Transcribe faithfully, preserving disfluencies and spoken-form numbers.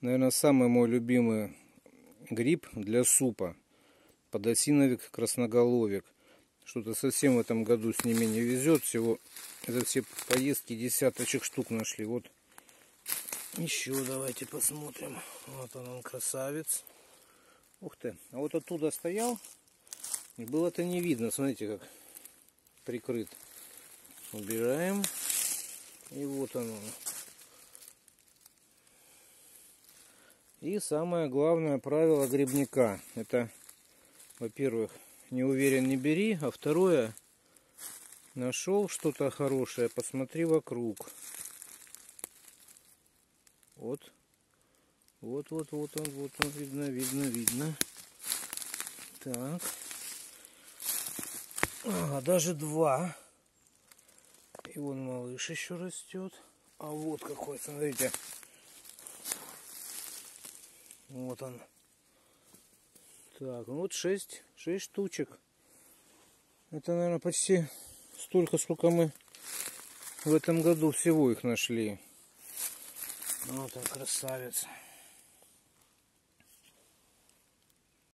Наверное, самый мой любимый гриб для супа. Подосиновик, красноголовик. Что-то совсем в этом году с ними не везет. Всего это все поездки десяточек штук нашли. Вот еще давайте посмотрим. Вот он, он красавец. Ух ты. А вот оттуда стоял. И было-то не видно. Смотрите, как прикрыт. Убираем. И вот оно. И самое главное правило грибника. Это, во-первых, не уверен, не бери. А второе, нашел что-то хорошее, посмотри вокруг. Вот. Вот, вот, вот он, вот он, видно, видно, видно. Так. А, даже два. И вон малыш еще растет. А вот какой, смотрите. Вот он. Так, ну вот шесть, шесть штучек. Это, наверное, почти столько, сколько мы в этом году всего их нашли. Вот он, красавец.